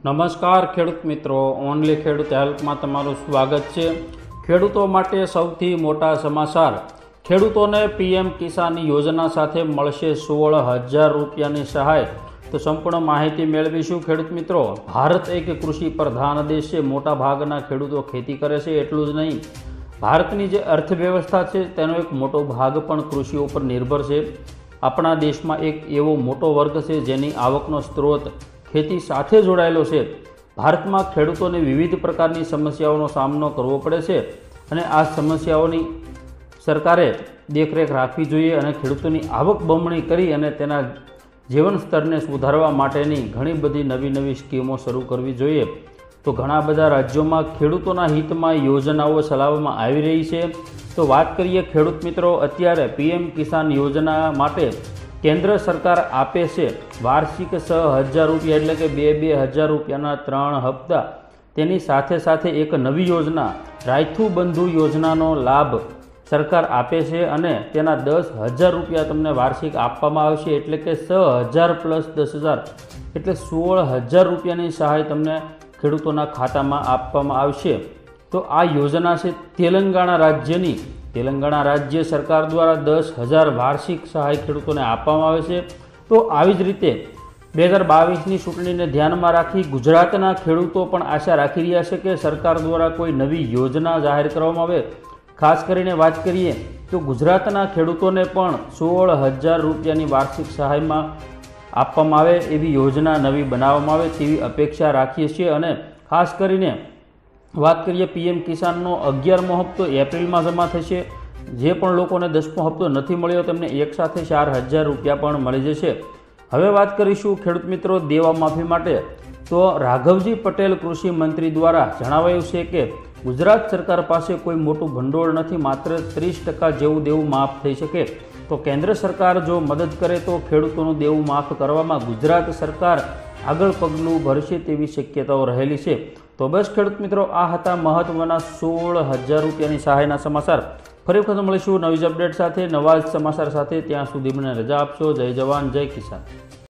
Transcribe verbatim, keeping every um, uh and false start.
નમસ્કાર ખેડૂત મિત્રો, ઓનલી ખેડૂત હેલ્પમાં તમારું સ્વાગત છે। ખેડૂતો માટે સૌથી મોટા સમાચાર। ખેડૂતોને પીએમ કિસાન યોજના સાથે મળશે સોળ હજાર રૂપિયાની સહાય। તો સંપૂર્ણ માહિતી મેળવીશું ખેડૂત મિત્રો। ભારત એક કૃષિ પ્રધાન દેશ છે। મોટા ભાગના ખેડૂતો ખેતી કરે છે। એટલું જ નહીં, ભારતની જે અર્થવ્યવસ્થા છે તેનો એક મોટો ભાગ પણ કૃષિ ઉપર નિર્ભર છે। આપણા દેશમાં એક એવો મોટો વર્ગ છે જેની આવકનો સ્ત્રોત ખેતી સાથે જોડાયેલો છે। ભારતમાં ખેડૂતોને વિવિધ પ્રકારની સમસ્યાઓનો સામનો કરવો પડે છે અને આ સમસ્યાઓની સરકારે દેખરેખ રાખવી જોઈએ અને ખેડૂતોની આવક બમણી કરી અને તેના જીવન સ્તરને સુધારવા માટેની ઘણી બધી નવી નવી સ્કીમો શરૂ કરવી જોઈએ। તો ઘણા બધા રાજ્યોમાં ખેડૂતોના હિતમાં યોજનાઓ ચલાવવામાં આવી રહી છે। તો વાત કરીએ ખેડૂત મિત્રો, અત્યારે પીએમ કિસાન યોજના માટે કેન્દ્ર સરકાર આપે છે વાર્ષિક છ હજાર રૂપિયા એટલે કે બે બે હજાર રૂપિયાના ત્રણ હપ્તા। તેની સાથે સાથે એક નવી યોજના રાયથુ બંધુ યોજનાનો લાભ સરકાર આપે છે અને તેના દસ હજાર રૂપિયા તમને વાર્ષિક આપવામાં આવશે, એટલે કે છ હજાર પ્લસ દસ હજાર એટલે સોળ હજાર રૂપિયાની સહાય તમને ખેડૂતોના ખાતામાં આપવામાં આવશે। તો આ યોજના છે તેલંગાણા રાજ્યની। તેલંગાણા રાજ્ય સરકાર દ્વારા દસ હજાર વાર્ષિક સહાય ખેડૂતોને આપવામાં આવે છે। તો આવી જ રીતે બે હજાર બાવીસની ચૂંટણીને ધ્યાનમાં રાખી ગુજરાતના ખેડૂતો પણ આશા રાખી રહ્યા છે કે સરકાર દ્વારા કોઈ નવી યોજના જાહેર કરવામાં આવે। ખાસ કરીને વાત કરીએ તો ગુજરાતના ખેડૂતોને પણ સોળ હજાર રૂપિયાની વાર્ષિક સહાયમાં આપવામાં આવે એવી યોજના નવી બનાવવામાં આવે તેવી અપેક્ષા રાખીએ છીએ। અને ખાસ કરીને વાત કરીએ પીએમ કિસાનનો અગિયારમો હપ્તો એપ્રિલમાં જમા થશે। જે પણ લોકોને દસમો હપ્તો નથી મળ્યો તેમને એકસાથે ચાર હજાર રૂપિયા પણ મળી જશે। હવે વાત કરીશું ખેડૂત મિત્રો દેવા માફી માટે। તો રાઘવજી પટેલ કૃષિ મંત્રી દ્વારા જણાવાયું છે કે ગુજરાત સરકાર પાસે કોઈ મોટું ભંડોળ નથી, માત્ર ત્રીસ ટકા જેવું દેવું માફ થઈ શકે। તો કેન્દ્ર સરકાર જો મદદ કરે તો ખેડૂતોનું દેવું માફ કરવામાં ગુજરાત સરકાર આગળ પગલું ભરશે તેવી શક્યતાઓ રહેલી છે। તો બસ ખેડૂત મિત્રો, આ હતા મહત્વના સોળ હજાર રૂપિયાની સહાયના સમાચાર। ફરી વખત મળીશું નવી જ અપડેટ સાથે, નવા જ સમાચાર સાથે। ત્યાં સુધી મને રજા આપશો। જય જવાન, જય કિસાન।